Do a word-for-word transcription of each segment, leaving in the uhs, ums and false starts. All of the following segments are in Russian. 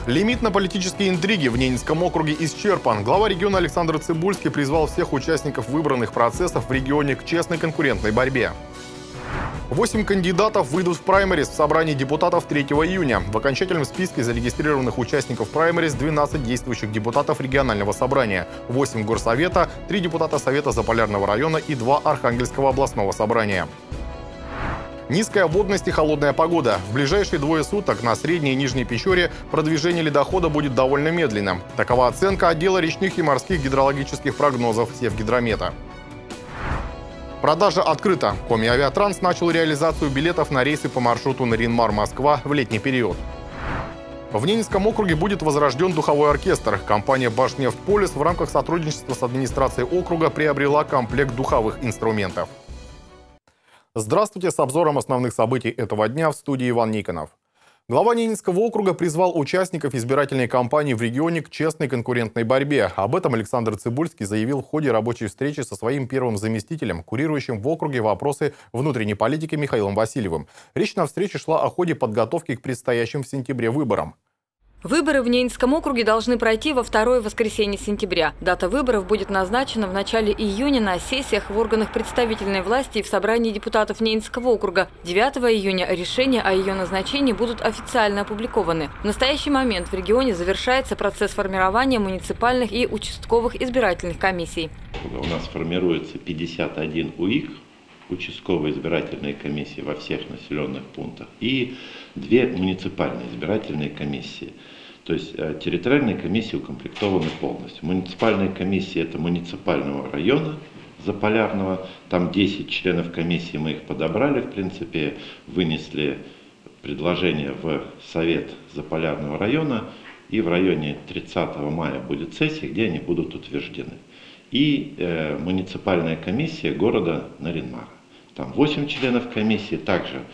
Лимит на политические интриги в Ненецком округе исчерпан. Глава региона Александр Цыбульский призвал всех участников выбранных процессов в регионе к честной конкурентной борьбе. Восемь кандидатов выйдут в праймерис в собрании депутатов третьего июня. В окончательном списке зарегистрированных участников праймерис двенадцать действующих депутатов регионального собрания, восемь горсовета, три депутата Совета Заполярного района и два Архангельского областного собрания. Низкая водность и холодная погода. В ближайшие двое суток на Средней и Нижней Печоре продвижение ледохода будет довольно медленным. Такова оценка отдела речных и морских гидрологических прогнозов Севгидромета. Продажа открыта. Коми-Авиатранс начал реализацию билетов на рейсы по маршруту Нарин-Мар-Москва в летний период. В Ненецком округе будет возрожден духовой оркестр. Компания «Башнефтьполис» в рамках сотрудничества с администрацией округа приобрела комплект духовых инструментов. Здравствуйте, с обзором основных событий этого дня в студии Иван Никонов. Глава Ненецкого округа призвал участников избирательной кампании в регионе к честной конкурентной борьбе. Об этом Александр Цыбульский заявил в ходе рабочей встречи со своим первым заместителем, курирующим в округе вопросы внутренней политики Михаилом Васильевым. Речь на встрече шла о ходе подготовки к предстоящим в сентябре выборам. Выборы в Ненецком округе должны пройти во второе воскресенье сентября. Дата выборов будет назначена в начале июня на сессиях в органах представительной власти и в собрании депутатов Ненецкого округа. девятого июня решения о ее назначении будут официально опубликованы. В настоящий момент в регионе завершается процесс формирования муниципальных и участковых избирательных комиссий. У нас формируется пятьдесят один УИК, участковые избирательные комиссии во всех населенных пунктах, и две муниципальные избирательные комиссии. То есть территориальные комиссии укомплектованы полностью. Муниципальные комиссии — это муниципального района Заполярного. Там десять членов комиссии, мы их подобрали, в принципе, вынесли предложение в Совет Заполярного района, и в районе тридцатого мая будет сессия, где они будут утверждены. И э, муниципальная комиссия города Нарин-Мара. Там восемь членов комиссии, также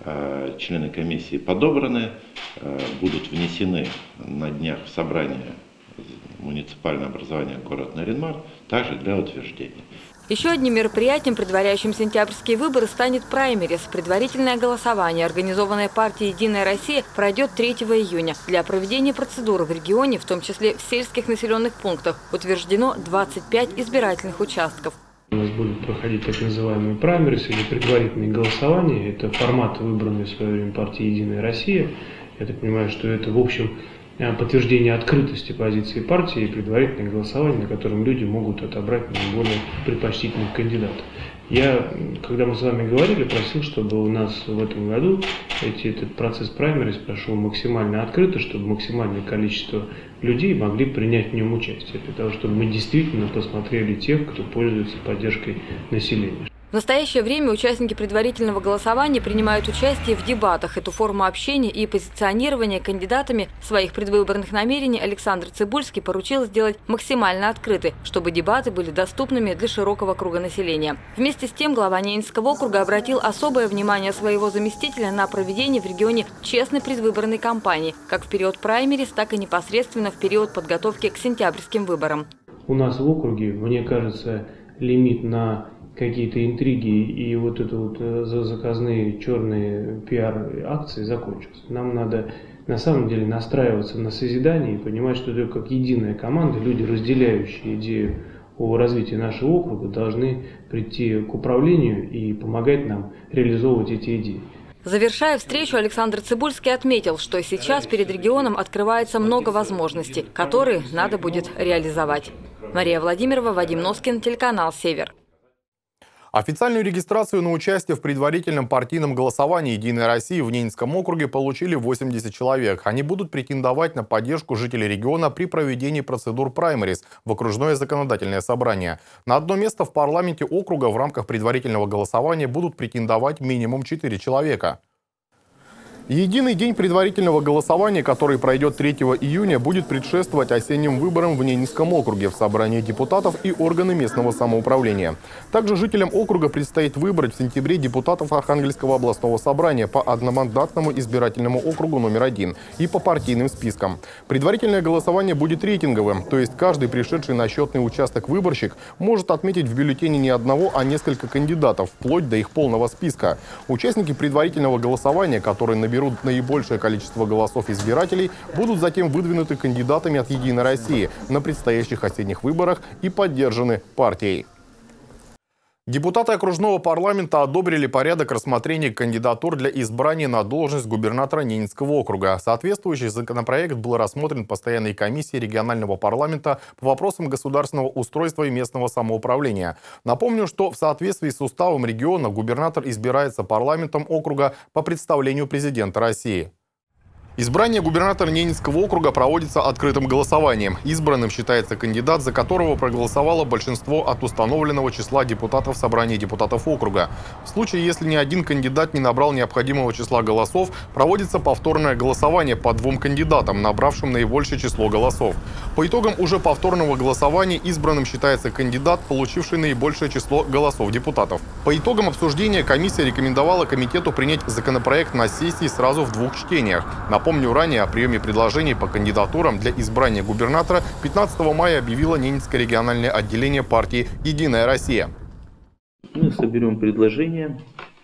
э, члены комиссии подобраны, э, будут внесены на днях в собрание муниципального образования город Нарин-Мар, также для утверждения. Еще одним мероприятием, предваряющим сентябрьские выборы, станет праймерис. Предварительное голосование, организованное партией «Единая Россия», пройдет третьего июня. Для проведения процедуры в регионе, в том числе в сельских населенных пунктах, утверждено двадцать пять избирательных участков. У нас будут проходить так называемые праймерис или предварительные голосования. Это формат, выбранный в свое время партией «Единая Россия». Я так понимаю, что это, в общем, подтверждение открытости позиции партии и предварительное голосование, на котором люди могут отобрать наиболее предпочтительных кандидатов. Я, когда мы с вами говорили, просил, чтобы у нас в этом году эти, этот процесс праймерис прошел максимально открыто, чтобы максимальное количество людей могли принять в нем участие, для того, чтобы мы действительно посмотрели тех, кто пользуется поддержкой населения. В настоящее время участники предварительного голосования принимают участие в дебатах. Эту форму общения и позиционирования кандидатами своих предвыборных намерений Александр Цыбульский поручил сделать максимально открытой, чтобы дебаты были доступными для широкого круга населения. Вместе с тем глава Ненецкого округа обратил особое внимание своего заместителя на проведение в регионе честной предвыборной кампании, как в период праймерис, так и непосредственно в период подготовки к сентябрьским выборам. У нас в округе, мне кажется, лимит на какие-то интриги и вот это вот заказные черные пиар-акции закончился. Нам надо на самом деле настраиваться на созидание и понимать, что только как единая команда, люди, разделяющие идею о развитии нашего округа, должны прийти к управлению и помогать нам реализовывать эти идеи. Завершая встречу, Александр Цыбульский отметил, что сейчас перед регионом открывается много возможностей, которые надо будет реализовать. Мария Владимирова, Вадим Носкин, телеканал «Север». Официальную регистрацию на участие в предварительном партийном голосовании «Единой России» в Ненецком округе получили восемьдесят человек. Они будут претендовать на поддержку жителей региона при проведении процедур праймерис в окружное законодательное собрание. На одно место в парламенте округа в рамках предварительного голосования будут претендовать минимум четыре человека. Единый день предварительного голосования, который пройдет третьего июня, будет предшествовать осенним выборам в Ненецком округе в собрании депутатов и органы местного самоуправления. Также жителям округа предстоит выбрать в сентябре депутатов Архангельского областного собрания по одномандатному избирательному округу номер один и по партийным спискам. Предварительное голосование будет рейтинговым, то есть каждый пришедший на счетный участок выборщик может отметить в бюллетене не одного, а несколько кандидатов, вплоть до их полного списка. Участники предварительного голосования, которые набирают наберут наибольшее количество голосов избирателей, будут затем выдвинуты кандидатами от «Единой России» на предстоящих осенних выборах и поддержаны партией. Депутаты окружного парламента одобрили порядок рассмотрения кандидатур для избрания на должность губернатора Ненецкого округа. Соответствующий законопроект был рассмотрен постоянной комиссией регионального парламента по вопросам государственного устройства и местного самоуправления. Напомню, что в соответствии с уставом региона губернатор избирается парламентом округа по представлению президента России. Избрание губернатора Ненецкого округа проводится открытым голосованием. Избранным считается кандидат, за которого проголосовало большинство от установленного числа депутатов собрания депутатов округа. В случае, если ни один кандидат не набрал необходимого числа голосов, проводится повторное голосование по двум кандидатам, набравшим наибольшее число голосов. По итогам уже повторного голосования избранным считается кандидат, получивший наибольшее число голосов депутатов. По итогам обсуждения комиссия рекомендовала комитету принять законопроект на сессии сразу в двух чтениях. Напомню, ранее о приеме предложений по кандидатурам для избрания губернатора пятнадцатого мая объявило Ненецкое региональное отделение партии «Единая Россия». Мы соберем предложения,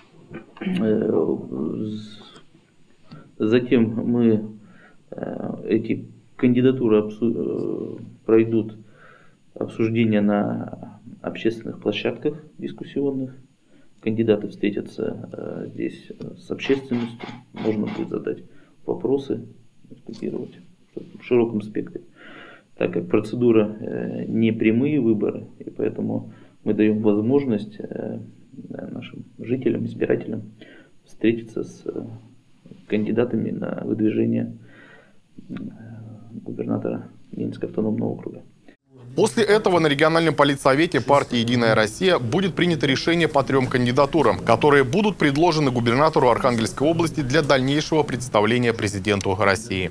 затем мы эти кандидатуры пройдут обсуждение на общественных площадках дискуссионных. Кандидаты встретятся здесь с общественностью, можно будет задать вопросы, дискутировать в широком спектре. Так как процедура не прямые выборы, и поэтому мы даем возможность нашим жителям, избирателям встретиться с кандидатами на выдвижение губернатора Ненецкого автономного округа. После этого на региональном политсовете партии «Единая Россия» будет принято решение по трем кандидатурам, которые будут предложены губернатору Архангельской области для дальнейшего представления президенту России.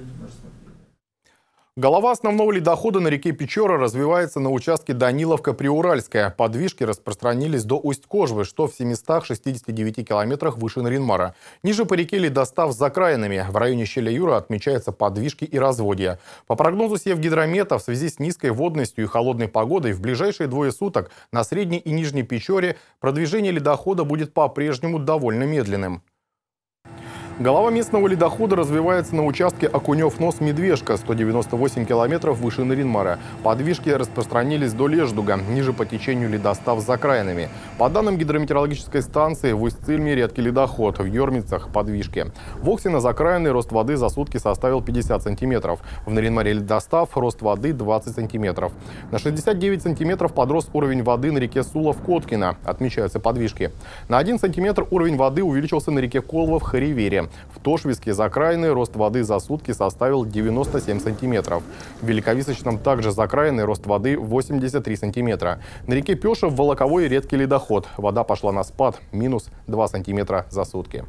Голова основного ледохода на реке Печора развивается на участке Даниловка-Приуральская. Подвижки распространились до Усть-Кожвы, что в семистах шестидесяти девяти километрах выше Нарьян-Мара. Ниже по реке ледостав с закраинами. В районе Щеля-Юра отмечаются подвижки и разводья. По прогнозу Севгидромета, в связи с низкой водностью и холодной погодой в ближайшие двое суток на Средней и Нижней Печоре продвижение ледохода будет по-прежнему довольно медленным. Голова местного ледохода развивается на участке Окунев-Нос-Медвежка, сто девяносто восемь километров выше Нарьян-Мара. Подвижки распространились до Леждуга, ниже по течению ледостав с закраинами. По данным гидрометеорологической станции, в Усть-Цильме редкий ледоход, в Ермицах – подвижки. В Оксино закраины рост воды за сутки составил пятьдесят сантиметров. В Нарьян-Маре ледостав рост воды двадцать сантиметров. На шестьдесят девять сантиметров подрос уровень воды на реке Сула-в-Коткино, отмечаются подвижки. На один сантиметр уровень воды увеличился на реке Колва в Харивере. В Тошвицке закраины рост воды за сутки составил девяносто семь сантиметров. В Великовисочном также закраины рост воды восемьдесят три сантиметра. На реке Пеша в Волоковой редкий ледоход. Вода пошла на спад, минус два сантиметра за сутки.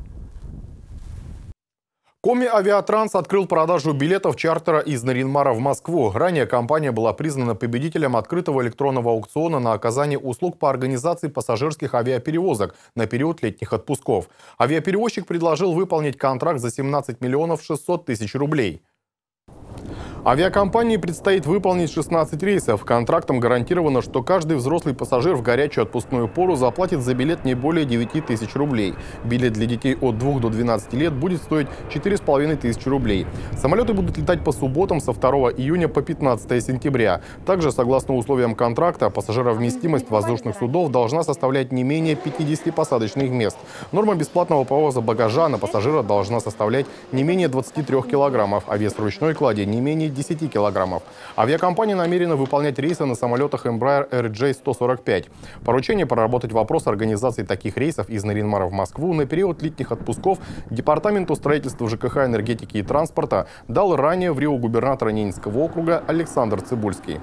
Коми Авиатранс открыл продажу билетов чартера из Нарьян-Мара в Москву. Ранее компания была признана победителем открытого электронного аукциона на оказание услуг по организации пассажирских авиаперевозок на период летних отпусков. Авиаперевозчик предложил выполнить контракт за семнадцать миллионов шестьсот тысяч рублей. Авиакомпании предстоит выполнить шестнадцать рейсов. Контрактом гарантировано, что каждый взрослый пассажир в горячую отпускную пору заплатит за билет не более девяти тысяч рублей. Билет для детей от двух до двенадцати лет будет стоить четыре с половиной тысячи рублей. Самолеты будут летать по субботам со второго июня по пятнадцатое сентября. Также, согласно условиям контракта, пассажировместимость воздушных судов должна составлять не менее пятидесяти посадочных мест. Норма бесплатного повоза багажа на пассажира должна составлять не менее двадцати трёх килограммов, а вес ручной клади не менее десяти килограммов. Авиакомпания намерена выполнять рейсы на самолетах Embraer эр джей сто сорок пять. Поручение проработать вопрос организации таких рейсов из Нарьян-Мара в Москву на период летних отпусков Департаменту строительства, ЖКХ, энергетики и транспорта дал ранее в Рио губернатора Ненецкого округа Александр Цибульский.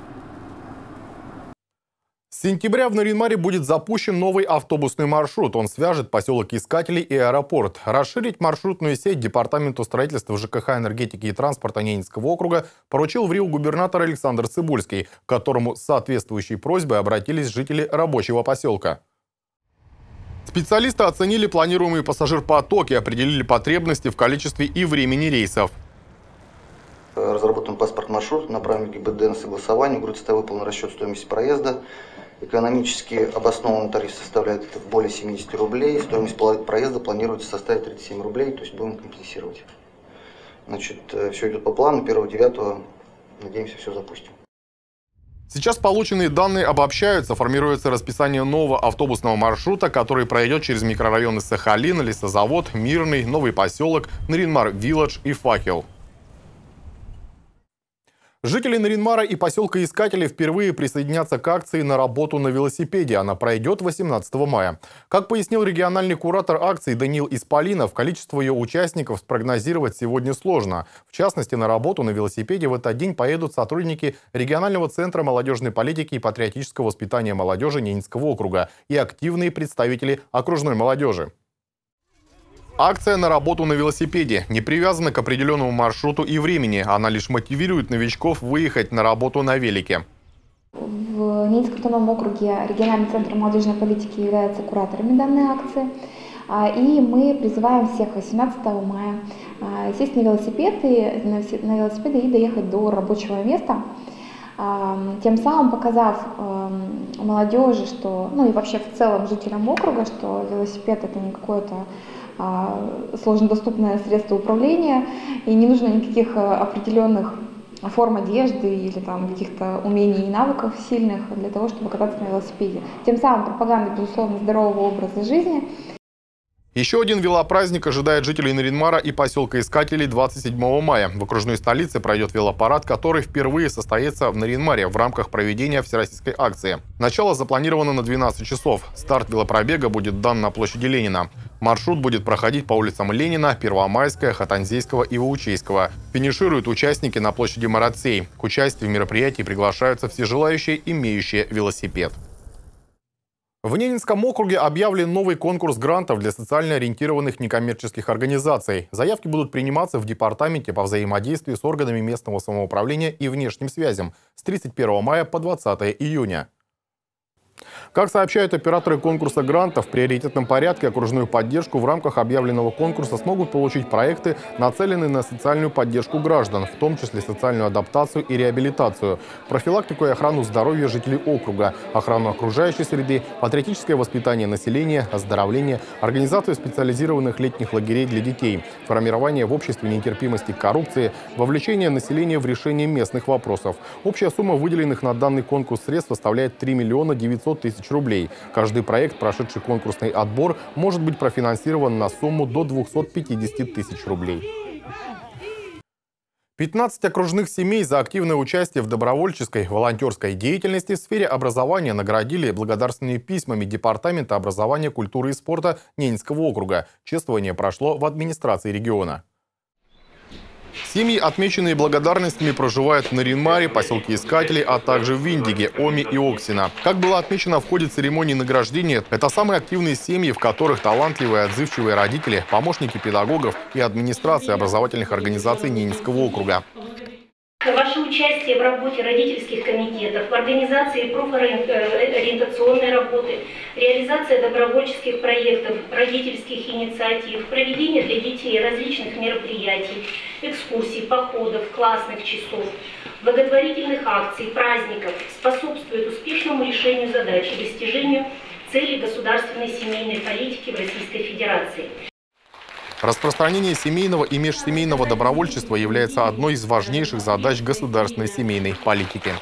С сентября в Нарьян-Маре будет запущен новый автобусный маршрут. Он свяжет поселок Искателей и аэропорт. Расширить маршрутную сеть Департаменту строительства, ЖКХ, энергетики и транспорта Ненецкого округа поручил в Рио губернатор Александр Цибульский, к которому с соответствующей просьбой обратились жители рабочего поселка. Специалисты оценили планируемый пассажирпоток и определили потребности в количестве и времени рейсов. Разработан паспорт маршрут, направлен ГИБДД на согласование. В Грудь выполнен расчет стоимости проезда. Экономически обоснованный тариф составляет более семидесяти рублей. Стоимость проезда планируется составить тридцать семь рублей, то есть будем компенсировать. Значит, все идет по плану. первого девятого, надеемся, все запустим. Сейчас полученные данные обобщаются, формируется расписание нового автобусного маршрута, который пройдет через микрорайоны Сахалин, Лесозавод, Мирный, Новый поселок, Наринмар-Вилледж и Факел. Жители Наринмара и поселка Искатели впервые присоединятся к акции «На работу на велосипеде». Она пройдет восемнадцатого мая. Как пояснил региональный куратор акции Даниил Исполинов, количество ее участников спрогнозировать сегодня сложно. В частности, на работу на велосипеде в этот день поедут сотрудники регионального центра молодежной политики и патриотического воспитания молодежи Ненецкого округа и активные представители окружной молодежи. Акция «На работу на велосипеде» не привязана к определенному маршруту и времени. Она лишь мотивирует новичков выехать на работу на велике. В Ненецком автономном округе региональный центр молодежной политики является кураторами данной акции. И мы призываем всех восемнадцатого мая сесть на велосипеды, на велосипеды и доехать до рабочего места. Тем самым показав молодежи, что, ну и вообще в целом жителям округа, что велосипед это не какое-то сложнодоступное средство управления, и не нужно никаких определенных форм одежды или там каких-то умений и навыков сильных для того, чтобы кататься на велосипеде. Тем самым пропаганда, безусловно, здорового образа жизни. Еще один велопраздник ожидает жителей Наринмара и поселка Искателей двадцать седьмого мая. В окружной столице пройдет велопарад, который впервые состоится в Наринмаре в рамках проведения всероссийской акции. Начало запланировано на двенадцать часов. Старт велопробега будет дан на площади Ленина. Маршрут будет проходить по улицам Ленина, Первомайская, Хатанзейского и Ваучейского. Финишируют участники на площади Марацей. К участию в мероприятии приглашаются все желающие, имеющие велосипед. В Ненецком округе объявлен новый конкурс грантов для социально ориентированных некоммерческих организаций. Заявки будут приниматься в департаменте по взаимодействию с органами местного самоуправления и внешним связям с тридцать первого мая по двадцатое июня. Как сообщают операторы конкурса грантов, в приоритетном порядке окружную поддержку в рамках объявленного конкурса смогут получить проекты, нацеленные на социальную поддержку граждан, в том числе социальную адаптацию и реабилитацию, профилактику и охрану здоровья жителей округа, охрану окружающей среды, патриотическое воспитание населения, оздоровление, организацию специализированных летних лагерей для детей, формирование в обществе нетерпимости к коррупции, вовлечение населения в решение местных вопросов. Общая сумма выделенных на данный конкурс средств составляет три миллиона девятьсот тысяч рублей. Каждый проект, прошедший конкурсный отбор, может быть профинансирован на сумму до двухсот пятидесяти тысяч рублей. пятнадцать окружных семей за активное участие в добровольческой волонтерской деятельности в сфере образования наградили благодарственными письмами Департамента образования, культуры и спорта Ненецкого округа. Чествование прошло в администрации региона. Семьи, отмеченные благодарностями, проживают в Наринмаре, поселке Искателей, а также в Виндиге, Оми и Оксина. Как было отмечено в ходе церемонии награждения, это самые активные семьи, в которых талантливые, отзывчивые родители, помощники педагогов и администрации образовательных организаций Ненецкого округа. Ваше участие в работе родительских комитетов, в организации профориентационной работы, реализация добровольческих проектов, родительских инициатив, проведение для детей различных мероприятий, экскурсий, походов, классных часов, благотворительных акций, праздников способствует успешному решению задач и достижению целей государственной семейной политики в Российской Федерации. Распространение семейного и межсемейного добровольчества является одной из важнейших задач государственной семейной политики.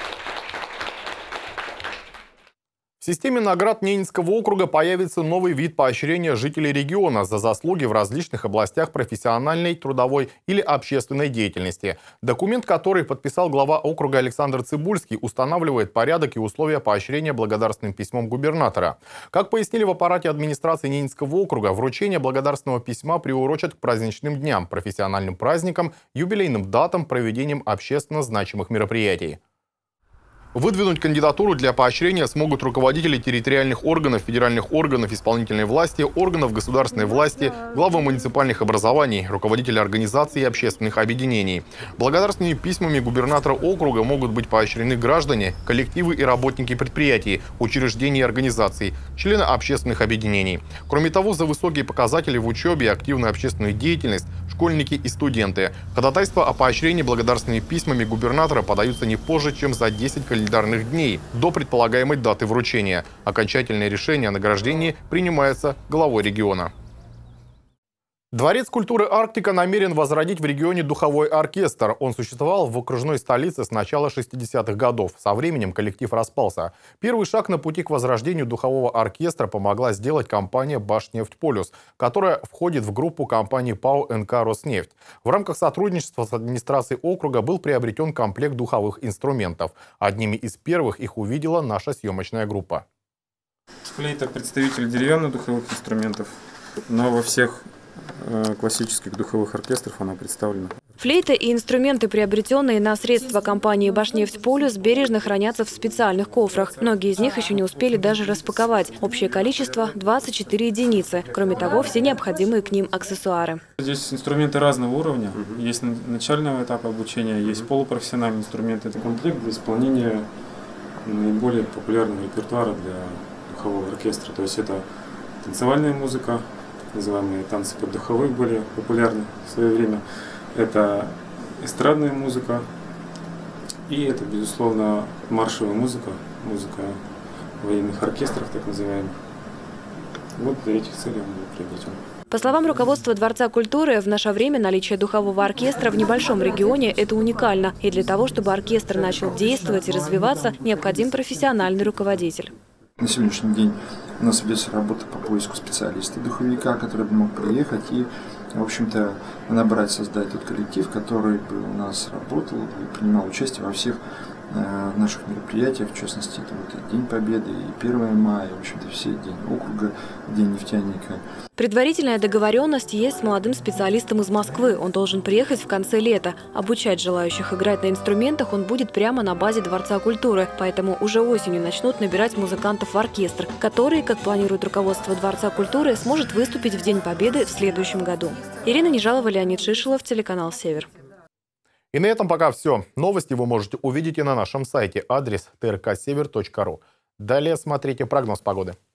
В системе наград Ненецкого округа появится новый вид поощрения жителей региона за заслуги в различных областях профессиональной, трудовой или общественной деятельности. Документ, который подписал глава округа Александр Цибульский, устанавливает порядок и условия поощрения благодарственным письмом губернатора. Как пояснили в аппарате администрации Ненецкого округа, вручение благодарственного письма приурочат к праздничным дням, профессиональным праздникам, юбилейным датам, проведением общественно значимых мероприятий. Выдвинуть кандидатуру для поощрения смогут руководители территориальных органов, федеральных органов исполнительной власти, органов государственной власти, главы муниципальных образований, руководители организаций и общественных объединений. Благодарственными письмами губернатора округа могут быть поощрены граждане, коллективы и работники предприятий, учреждений и организаций, члены общественных объединений. Кроме того, за высокие показатели в учебе и активную общественную деятельность школьники и студенты. Ходатайства о поощрении благодарственными письмами губернатора подаются не позже, чем за десять календарных дней до предполагаемой даты вручения. Окончательное решение о награждении принимается главой региона. Дворец культуры «Арктика» намерен возродить в регионе духовой оркестр. Он существовал в окружной столице с начала шестидесятых годов. Со временем коллектив распался. Первый шаг на пути к возрождению духового оркестра помогла сделать компания «Башнефть-Полюс», которая входит в группу компаний ПАО «эн ка Роснефть». В рамках сотрудничества с администрацией округа был приобретен комплект духовых инструментов. Одними из первых их увидела наша съемочная группа. Флейта – представитель деревянных духовых инструментов, но во всех классических духовых оркестров она представлена. Флейта и инструменты, приобретенные на средства компании «Башнефть-Полюс», бережно хранятся в специальных кофрах. Многие из них еще не успели даже распаковать. Общее количество – двадцать четыре единицы. Кроме того, все необходимые к ним аксессуары. Здесь инструменты разного уровня. Есть начального этапа обучения, есть полупрофессиональные инструменты. Это комплект для исполнения наиболее популярного репертуара для духового оркестра. То есть это танцевальная музыка, называемые танцы поддуховые были популярны в свое время. Это эстрадная музыка и это, безусловно, маршевая музыка, музыка военных оркестров, так называемых. Вот для этих целей он был приобретен. По словам руководства Дворца культуры, в наше время наличие духового оркестра в небольшом регионе – это уникально. И для того, чтобы оркестр начал действовать и развиваться, необходим профессиональный руководитель. На сегодняшний день у нас ведется работа по поиску специалиста-духовика, который бы мог приехать и, в общем-то, набрать, создать тот коллектив, который бы у нас работал и принимал участие во всех э, наших мероприятиях. В частности, это вот и День Победы, и первое мая, в общем-то, все День округа, День нефтяника. Предварительная договоренность есть с молодым специалистом из Москвы. Он должен приехать в конце лета. Обучать желающих играть на инструментах он будет прямо на базе Дворца культуры. Поэтому уже осенью начнут набирать музыкантов в оркестр, который, как планирует руководство Дворца культуры, сможет выступить в День Победы в следующем году. Ирина Нежалова, Леонид Шишелов, телеканал «Север». И на этом пока все. Новости вы можете увидеть и на нашем сайте. Адрес тэ эр ка север точка ру. Далее смотрите прогноз погоды.